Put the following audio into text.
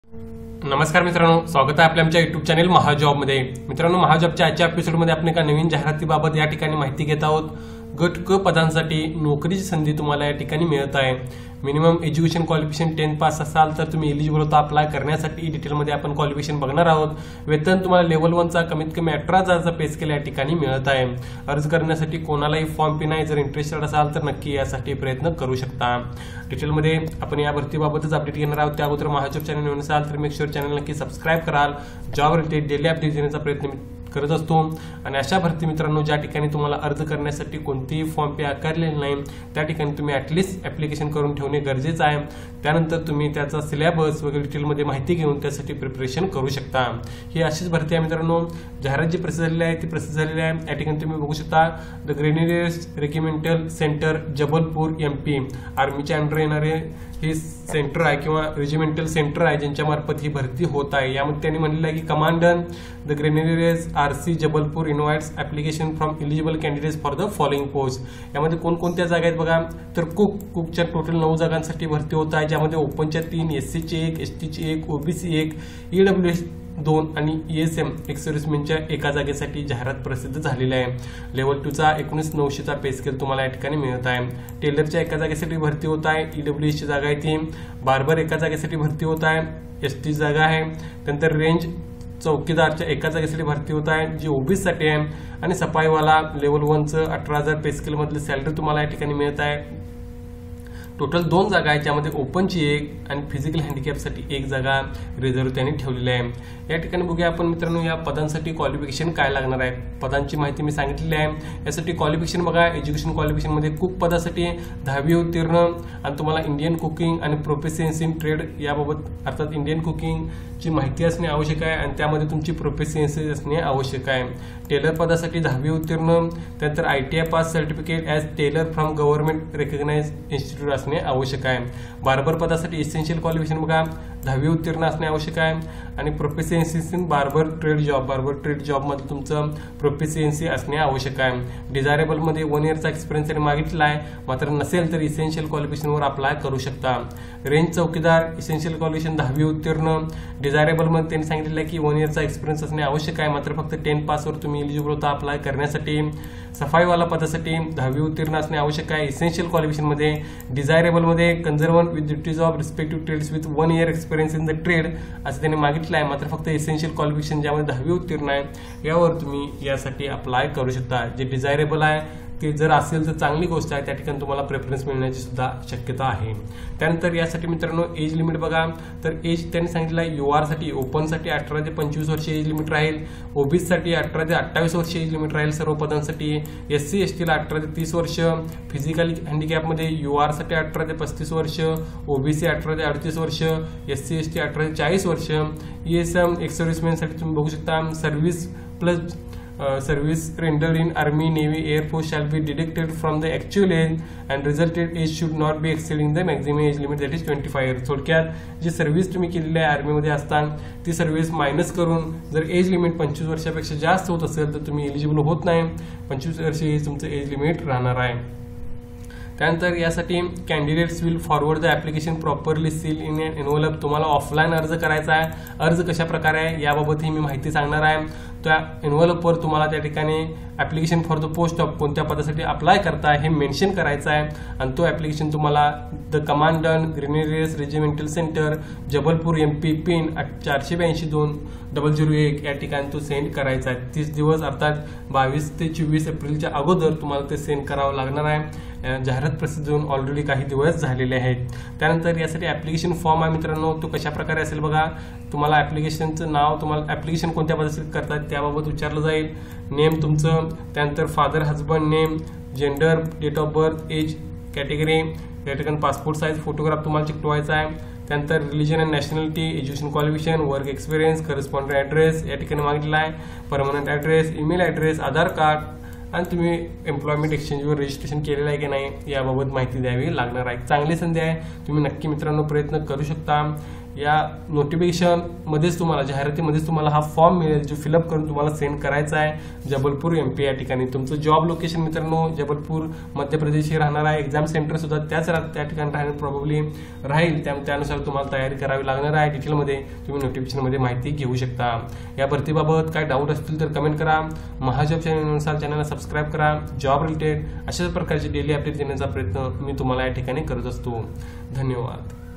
नमस्कार मित्रांनो, स्वागत आहे आपल्या आमच्या युट्यूब चॅनल महाजॉबमध्ये। मित्रांनो, महाजॉबच्या आजच्या एपिसोडमध्ये आपण एका नवीन जाहिरातीबाबत या ठिकाणी माहिती घेत आहोत। गट क पदांसाठी नोकरीची संधी तुम्हाला या ठिकाणी मिळत आहे। मिनिमम एज्युकेशन क्वालिफिकेशन 10 पास असाल तर तुम्ही एलिजिबल होता अप्लाय करण्यासाठी। डिटेलमध्ये आपण क्वालिफिकेशन बघणार आहोत। वेतन तुम्हाला लेवल 1 चा कमीत कमी 18,000चा पे स्केल या ठिकाणी मिळत आहे। अर्ज करण्यासाठी कोणालाही फॉर्म फी नाही। जर इंटरेस्टेड असाल तर नक्की यासाठी प्रयत्न करू शकता। डिटेलमध्ये आपण या भरतीबाबतच अपडेट घेणार आहोत। त्या अगोदर महाजॉब चॅनल नवीन असाल तर मेक शुअर चॅनल नक्की सबस्क्राइब कराल। जॉब रिलेटेड डेली अपडेट देण्याचा प्रयत्न करत असतो आणि अशा भरती मित्रांनो ज्या ठिकाणी तुम्हाला अर्ज करण्यासाठी कोणतीही फॉर्म पे आकारलेले नाही त्या ठिकाणी तुम्ही ॲटलिस्ट ॲप्लिकेशन करून ठेवणे गरजेचे आहे। त्यानंतर तुम्ही त्याचा सिलेबस वगैरे डिटेलमध्ये माहिती घेऊन त्यासाठी प्रिपरेशन करू शकता। ही अशीच भरती आहे मित्रांनो। जाहिरात जी प्रसिद्ध झालेली आहे ती प्रसिद्ध झालेली आहे। या ठिकाणी तुम्ही बघू शकता the grenadiers regimental centre Jabalpur MP आर्मीच्या अंडर येणारे हे सेंटर आहे किंवा रेजिमेंटल सेंटर आहे ज्यांच्या मार्फत ही भरती होत आहे। यामध्ये त्यांनी म्हणलेलं आहे की commandant the grenadiers RC Jabalpur invites application from eligible candidates for the following post. यामध्ये कोणकोणत्या जागा आहेत बघा, तर कुकच्या टोटल 9 जागांसाठी भरती होत आहे, ज्यामध्ये ओपनच्या 3, SC ची 1, ST ची 1, OBC 1, EWS 2 आणि ESM एक्सर्व्हिसमेनच्या एका जागेसाठी जाहिरात प्रसिद्ध झालेली आहे। लेवल 2 चा 19,900चा पे स्केल तुम्हाला या ठिकाणी मिळत आहे। टेलरच्या एका जागेसाठी भरती होत आहे। EWS ची जागा आहे ती। बार्बर एका जागेसाठी भरती होत आहे। ST जागा आहे। त्यानंतर रेंज चौकीदारच्या एका जागेसाठी भरती होत आहे जी OBC साठी आहे। आणि सफाईवाला लेवल 1 चं 18,000 पे स्केल मधली सॅलरी तुम्हाला या ठिकाणी मिळत आहे। टोटल 2 जागा आहेत, ज्यामध्ये ओपनची 1 आणि फिजिकल हँडिकॅपसाठी 1 जागा रिझर्व्ह त्यांनी ठेवलेली आहे। या ठिकाणी बघूया आपण मित्रांनो या पदांसाठी क्वालिफिकेशन काय लागणार आहे। पदांची माहिती मी सांगितलेली आहे। यासाठी क्वालिफिकेशन बघा, एज्युकेशन क्वालिफिकेशन मध्ये कुक पदासाठी 10वी उत्तीर्ण आणि तुम्हाला इंडियन कुकिंग आणि प्रोफिशियन्सी इन ट्रेड याबाबत अर्थात इंडियन कुकिंग ची माहिती असणे आवश्यक आहे आणि त्यामध्ये तुमची प्रोफिशियन्सी असणे आवश्यक आहे। टेलर पदासाठी 10वी उत्तीर्ण, त्यानंतर ITI pass certificate as tailor from government recognised institute असणे आवश्यक आहे। बार्बर पदासाठी इसेन्शियल क्वालिफिकेशन बघा 10वी उत्तीर्ण असणे आवश्यक आहे आणि proficiency in barber trade job मध्ये तुमचं प्रोफिशियन्सी असणे आवश्यक आहे। डिझायरेबल मध्ये 1 इयरचा एक्सपिरियन्स त्यांनी मागितला आहे, मात्र नसेल तर इसेन्शियल क्वालिफिकेशनवर अप्लाय करू शकता। रेंज चौकीदार इसेन्शियल क्वालिफिकेशन 10वी उत्तीर्ण। डिझायरेबल मध्ये त्यांनी सांगितलेलं आहे की 1 इयरचा एक्सपिरियन्स असणे आवश्यक आहे, मात्र फक्त 10 पासवर तुम्ही एलिजिबल होता अप्लाय करण्यासाठी। सफाईवाला पदासाठी 10वी उत्तीर्ण असणे आवश्यक आहे इसेन्शियल क्वालिफिकेशन मध्ये। डिझायरेबल मध्ये conversant with duties of respective trades with 1 year experience in the trade असं त्यांनी मागितलं आहे, मात्र फक्त इसेन्शियल क्वालिफिकेशन ज्यामध्ये 10वी उत्तीर्ण आहे यावर तुम्ही यासाठी अप्लाय करू शकता। जे डिझायरेबल आहे ते जर असेल तर चांगली गोष्ट आहे, त्या ठिकाणी तुम्हाला प्रेफरन्स मिळण्याची सुद्धा शक्यता आहे। त्यानंतर यासाठी मित्रांनो एज लिमिट बघा, तर एज त्यांनी सांगितलं आहे UR साठी ओपनसाठी 18 ते 25 वर्ष एज लिमिट राहील। OBC साठी 18 ते 28 वर्ष एज लिमिट राहील सर्व पदांसाठी। SC ST ला 18 ते 30 वर्ष। फिजिकल हँडिकॅप मध्ये UR साठी 18 ते 35 वर्ष, OBC 18 ते 38 वर्ष, SC ST 18 ते 40 वर्ष। ESM एक्सर्व्हिसमेन साठी तुम्ही बघू शकता service plus service rendered in Army, Navy, Air Force shall be deducted from the actual age and resultant age should not be exceeding the maximum age limit that is 25 years। थोडक्यात जी service तुम्ही केलेली आहे आर्मीमध्ये असताना ती service minus करून जर age limit 25 वर्षापेक्षा जास्त होत असेल तर तुम्ही एलिजिबल होत नाही। 25 वर्ष हे तुमचं एज लिमिट राहणार आहे। त्यानंतर यासाठी candidates will forward the application properly seal in an envelope. तुम्हाला ऑफलाईन अर्ज करायचा आहे। अर्ज कशा प्रकारे आहे याबाबतही मी माहिती सांगणार आहे। त्या एनव्हलपवर तुम्हाला त्या ठिकाणी application for the post of कोणत्या पदासाठी अप्लाय करताय हे मेन्शन करायचं आहे आणि तो ॲप्लिकेशन तुम्हाला the commandant grenadiers regimental centre Jabalpur MP pin 482-2001 या ठिकाणी तो सेंड करायचा आहे। 30 दिवस अर्थात 22 ते 24 एप्रिलच्या अगोदर तुम्हाला ते सेंड करावं लागणार आहे। जाहिरात प्रसिद्ध होऊन ऑलरेडी काही दिवस झालेले आहेत। त्यानंतर यासाठी ॲप्लिकेशन फॉर्म आहे मित्रांनो, तो कशा प्रकारे असेल बघा। तुम्हाला ॲप्लिकेशनचं नाव, तुम्हाला ॲप्लिकेशन कोणत्या पद्धतीने करतात त्याबाबत विचारलं जाईल। नेम तुमचं, त्यानंतर father husband name, gender, date of birth, age category, या ठिकाणी पासपोर्ट साईज फोटोग्राफ तुम्हाला चिकटवायचा आहे। त्यानंतर religion and nationality, education qualification, work experience, correspondent address या ठिकाणी मागितला आहे, permanent address, email address, Aadhaar card आणि तुम्ही एम्प्लॉयमेंट एक्सचेंजवर रजिस्ट्रेशन केलेलं आहे की नाही याबाबत माहिती द्यावी लागणार आहे। चांगली संधी आहे, तुम्ही नक्की मित्रांनो प्रयत्न करू शकता। या नोटिफिकेशनमध्येच तुम्हाला, जाहिरातीमध्येच तुम्हाला हा फॉर्म मिळेल जो फिलअप करून तुम्हाला सेंड करायचा आहे जबलपूर MP या ठिकाणी. तुमचं जॉब लोकेशन मित्रांनो जबलपूर मध्य प्रदेश हे राहणार आहे. एक्झाम सेंटर सुद्धा त्या ठिकाणी राहण्यात प्रॉब्ली राहील. त्यानुसार तुम्हाला तयारी करावी लागणार आहे. डिटेलमध्ये तुम्ही नोटिफिकेशनमध्ये माहिती घेऊ शकता. या भरतीबाबत काय डाऊट असतील तर कमेंट करा. महाजॉब चॅनलनुसार चॅनलला सबस्क्राईब करा. जॉब रिलेटेड अशाच प्रकारचे डेली अपडेट देण्याचा प्रयत्न मी तुम्हाला या ठिकाणी करत असतो. धन्यवाद.